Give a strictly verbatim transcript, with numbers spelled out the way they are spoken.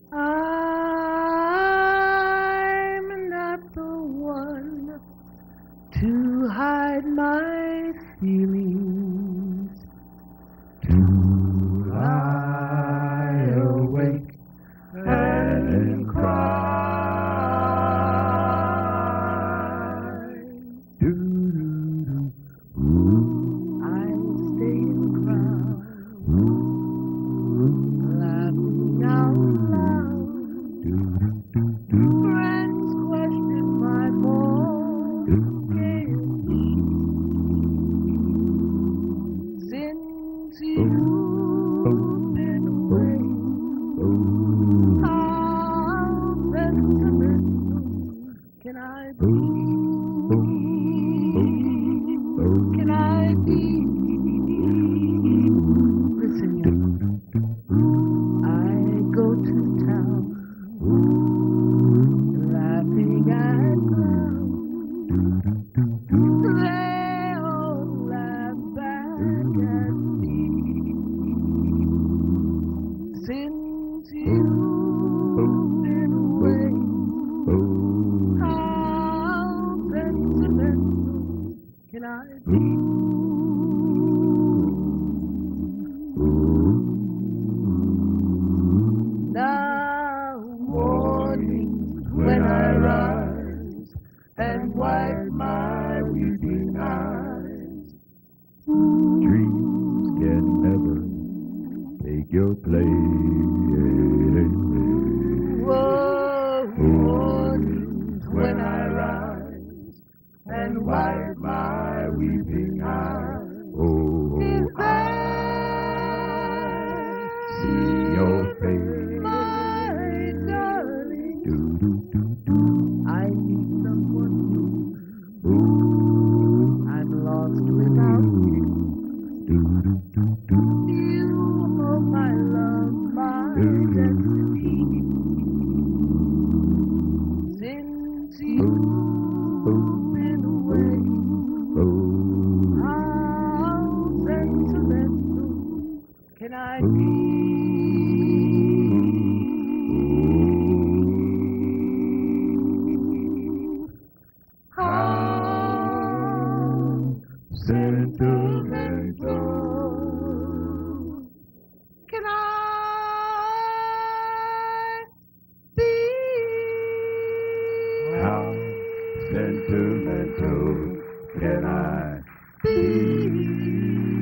I'm not the one to hide my feelings, to lie awake and cry. Do-do-do. Ooh. I'll stay in the crowd, laughing out loud. Do-do-do-do. Friends question my forgetting. Since you've been away, how sentimental can I be? Can I be? Listen, I go to town, laughing at clowns. They all laugh back at me. Since you've been away, how sentimental can I be? Now mornings when I rise and wipe my weeping eyes, Dreams can never take your place. whoa, mornings when I rise and wipe my weeping eyes. Oh, If I see your face. my darling, Do-do-do-do. I need someone new. Ooh. I'm lost without you. Do-do-do-do. You hold my love, my destiny. Since you've been away, Oh. how sentimental can I be? How sentimental can I be? How sentimental can I be?